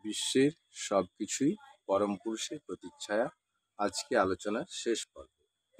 বিশ্বের সবকিছুই পরম পুরুষের প্রতিচ্ছায়া। আজকে আলোচনার শেষ পর্ব।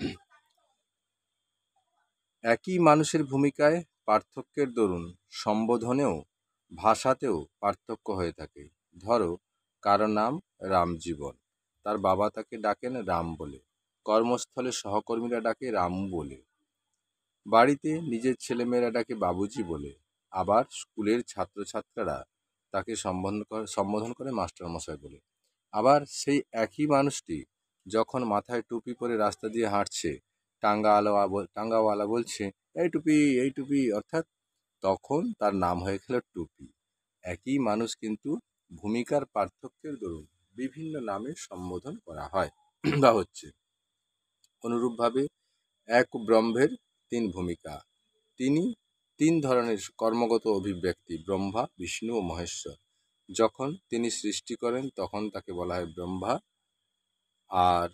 একই মানুষের ভূমিকায় পার্থক্যের দরুন সম্বোধনেও ভাষাতেও পার্থক্য হয়ে থাকে। ধরো, কারো নাম রামজীবন, তার বাবা তাকে ডাকেন রাম বলে, কর্মস্থলে সহকর্মীরা ডাকে রামু বলে, বাড়িতে নিজের ছেলেমেয়েরা ডাকে বাবুজি বলে, আবার স্কুলের ছাত্রছাত্রীরা তাকে সম্বোধন করে মাস্টারমশাই বলে। আবার সেই একই মানুষটি যখন মাথায় টুপি পরে রাস্তা দিয়ে হাঁটছে, টাঙ্গাওয়ালা বলছে এই টুপি এই টুপি, অর্থাৎ তখন তার নাম হয়ে গেল টুপি। একই মানুষ কিন্তু ভূমিকার পার্থক্যের দরুন বিভিন্ন নামে সম্বোধন করা হয় বা হচ্ছে। অনুরূপভাবে এক ব্রহ্মের তিন ভূমিকা। তিনি তিন ধরনের কর্মগত অভিব্যক্তি, ব্রহ্মা, বিষ্ণু ও মহেশ্বর। যখন তিনি সৃষ্টি করেন তখন তাকে বলা হয় ব্রহ্মা, আর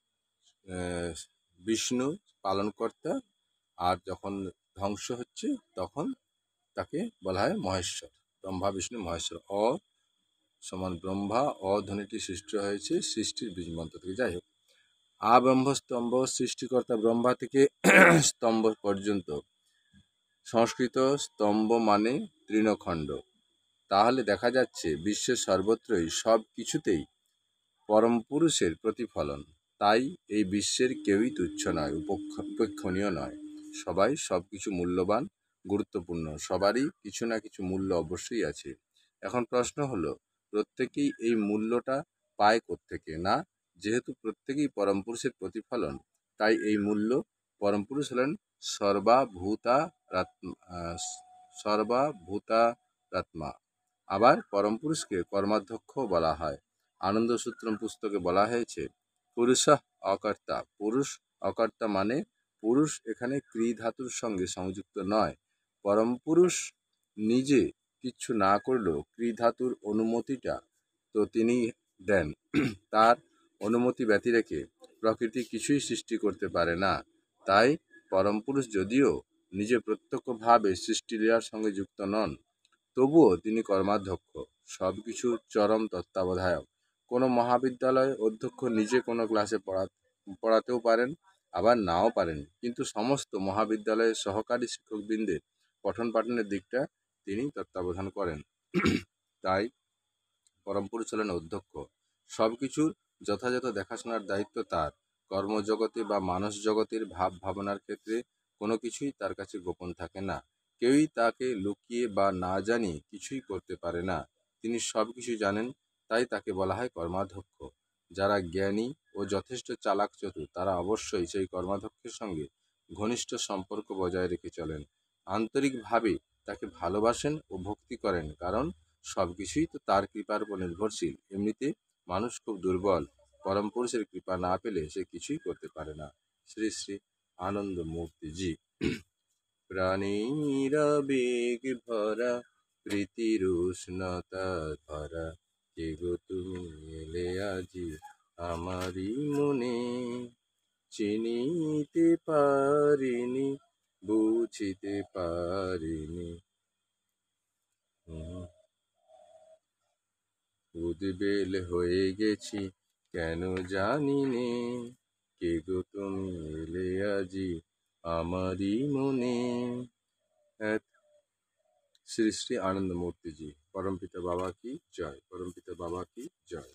বিষ্ণু পালনকর্তা, আর যখন ধ্বংস হচ্ছে তখন তাকে বলা হয় মহেশ্বর। ব্রহ্মা বিষ্ণু মহেশ্বর। সমান ব্রহ্মা, ধ্বনিটি সৃষ্টি হয়েছে সৃষ্টির বীজ মন্ত্র থেকে। যাই হোক, ব্রহ্ম স্তম্ভ, সৃষ্টিকর্তা ব্রহ্মা থেকে স্তম্ভ পর্যন্ত। সংস্কৃত স্তম্ভ মানে তৃণখণ্ড। তাহলে দেখা যাচ্ছে বিশ্বের সর্বত্রই সব কিছুতেই পরম পুরুষের প্রতিফলন। তাই এই বিশ্বের কেউই তুচ্ছ নয়, উপেক্ষণীয় নয়। সবাই সব কিছু মূল্যবান, গুরুত্বপূর্ণ। সবারই কিছু না কিছু মূল্য অবশ্যই আছে। এখন প্রশ্ন হলো, প্রত্যেকেই এই মূল্যটা পায় কোত্থেকে? না, যেহেতু প্রত্যেকেই পরম পুরুষের প্রতিফলন, তাই এই মূল্য পরম পুরুষ হলেন সর্বাভূতারাত্মা। আবার পরম পুরুষকে কর্মাধ্যক্ষ বলা হয়। আনন্দসূত্রম পুস্তকে বলা হয়েছে পুরুষঃ অকর্তা। পুরুষ অকর্তা মানে পুরুষ এখানে ক্রি ধাতুর সঙ্গে সংযুক্ত নয়। পরম পুরুষ নিজে কিচ্ছু না করলেও ক্রি ধাতুর অনুমতিটা তো তিনি দেন। তার অনুমতি ব্যতি রেখে প্রকৃতি কিছুই সৃষ্টি করতে পারে না। তাই পরম পুরুষ যদিও নিজে প্রত্যক্ষভাবে সৃষ্টিলীলার সঙ্গে যুক্ত নন, তবুও তিনি কর্মাধ্যক্ষ, সব কিছুর চরম তত্ত্বাবধায়ক। কোনো মহাবিদ্যালয়ের অধ্যক্ষ নিজে কোনো ক্লাসে পড়াতেও পারেন, আবার নাও পারেন, কিন্তু সমস্ত মহাবিদ্যালয়ের সহকারী শিক্ষকবৃন্দের পঠন পাঠনের দিকটা তিনি তত্ত্বাবধান করেন। তাই পরম পুরুষ হলেন অধ্যক্ষ। সব কিছুর যথাযথ দেখাশোনার দায়িত্ব তার। কর্মজগতে বা মানস জগতের ভাব ভাবনার ক্ষেত্রে কোনো কিছুই তার কাছে গোপন থাকে না। কেউই তাকে লুকিয়ে বা না জানিয়ে কিছুই করতে পারে না। তিনি সব কিছু জানেন, তাই তাকে বলা হয় কর্মাধ্যক্ষ। যারা জ্ঞানী ও যথেষ্ট চালাক চতুর, তারা অবশ্যই সেই কর্মাধ্যক্ষের সঙ্গে ঘনিষ্ঠ সম্পর্ক বজায় রেখে চলেন, আন্তরিকভাবে তাকে ভালোবাসেন ও ভক্তি করেন, কারণ সব কিছুই তো তার কৃপার উপর নির্ভরশীল। এমনিতে মানুষ খুব দুর্বল, পরম পুরুষের কৃপা না পেলে সে কিছুই করতে পারে না। শ্রী শ্রী আনন্দ মূর্তিজি। প্রাণীর বেগ ভরা, প্রীতির উষ্ণতা ধরা, কে গো তুমি এলে আজি আমারই মনে, চিনিতে পারিনি, বুঝিতে পারিনি, উদ্বেল হয়ে গেছি কেন জানি নে, কে গো তুমি এলে আজি আমারই মনে। শ্রী শ্রী আনন্দ মূর্তিজি। পরমপিতা বাবা কি জয়, পরমপিতা বাবা কি জয়।